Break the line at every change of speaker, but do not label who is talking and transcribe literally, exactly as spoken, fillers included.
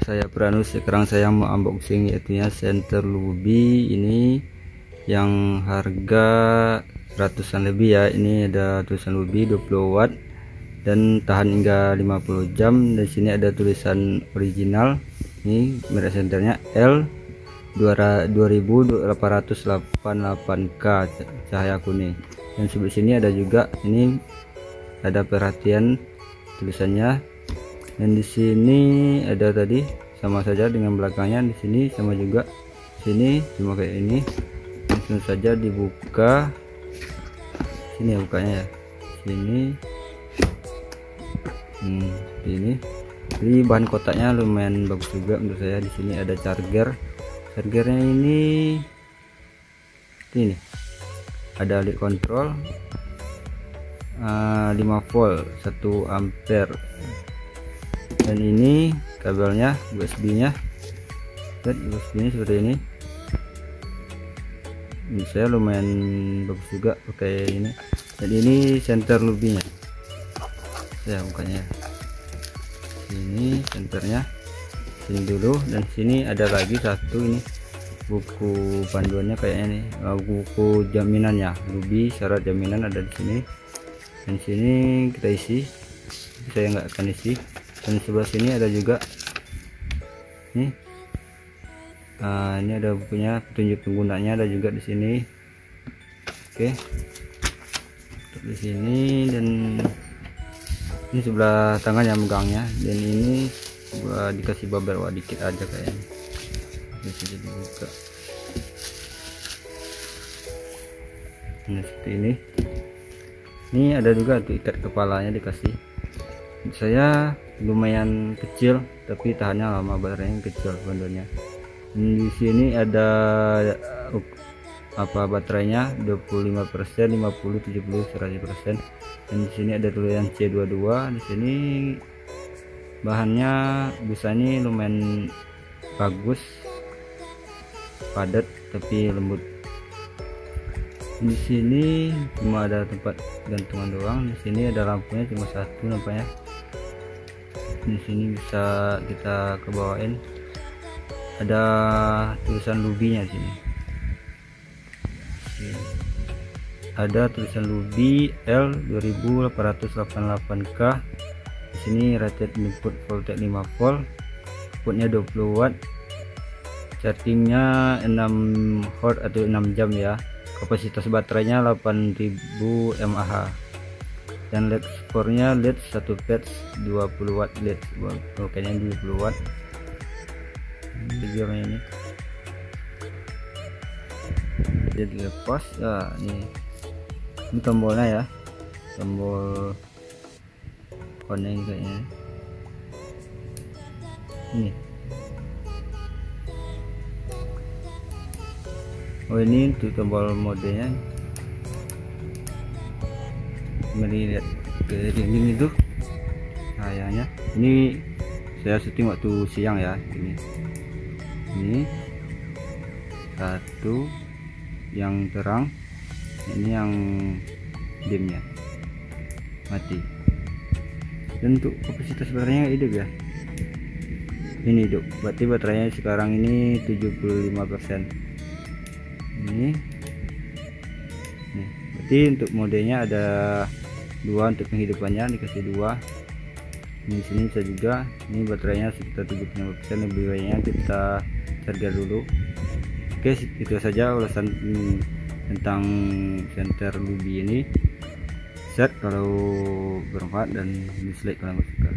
saya Pranus. Sekarang saya mau unboxing yaitu senter Lubi ini yang harga ratusan lebih ya. Ini ada tulisan Lubi dua puluh watt dan tahan hingga lima puluh jam. Di sini ada tulisan original. Ini merek senternya L dua ribu delapan ratus delapan puluh delapan K cahaya kuning. Dan sebelah sini ada juga ini ada perhatian tulisannya. Dan di sini ada tadi sama saja dengan belakangnya, di sini sama juga, sini cuma kayak ini. Langsung saja dibuka. Sini ya bukanya ya. Sini. Hmm, ini. Jadi bahan kotaknya lumayan bagus juga menurut saya. Di sini ada charger. Chargernya ini ini ada lead control uh, lima volt satu ampere. Dan ini kabelnya U S B nya, dan U S B nya seperti ini. Ini saya lumayan bagus juga pakai ini. Dan ini senter Lubi nya, saya bukanya. Ini senternya, sini dulu. Dan sini ada lagi satu ini buku panduannya kayaknya nih, buku jaminannya Lubi, syarat jaminan ada di sini. Dan sini kita isi, saya nggak akan isi. Dan sebelah sini ada juga nih, uh, ini ada bukunya, petunjuk penggunanya ada juga di sini. Oke, di sini. Dan ini sebelah tangan yang megangnya. Dan ini gua dikasih baberwa dikit aja kayaknya. Bisa dibuka. Nah seperti ini. Ini ada juga untuk ikat kepalanya dikasih. Saya lumayan kecil tapi tahannya lama, baterainya kecil bandelnya. Di sini ada uh, apa baterainya dua puluh lima persen, lima puluh, tujuh puluh, seratus persen. Dan di sini ada tulisan C dua puluh dua. Di sini bahannya busa ini lumayan bagus, padat tapi lembut. Di sini cuma ada tempat gantungan doang. Di sini ada lampunya cuma satu nampaknya. Di sini bisa kita kebawain, ada tulisan Lubi-nya sini. Ada tulisan Lubi L dua ribu delapan ratus delapan puluh delapan K. Di sini rated input voltage lima volt, outputnya dua puluh watt, chargingnya enam watt atau enam jam ya. Kapasitas baterainya delapan ribu mAh. Dan led spornya led satu patch dua puluh watt led, oh, kayaknya dua puluh watt. Videonya ini jadi lepas ya. Ini ini tombolnya ya, tombol koneng kayaknya ini. Oh ini untuk tombol modenya. Mari lihat ke dinding itu kayaknya. Ini saya syuting waktu siang ya. Ini ini satu yang terang, ini yang dimnya mati. Dan untuk kapasitas baterainya hidup ya, ini hidup, berarti baterainya sekarang ini tujuh puluh lima persen. Ini nih, berarti untuk modenya ada dua, untuk penghidupannya dikasih dua. Di sini bisa juga, ini baterainya sekitar tujuh puluh lima persen. Lebih baiknya kita charger dulu. Oke, itu saja ulasan tentang senter Lubi ini. Set kalau bermanfaat dan dislike kalau nggak suka.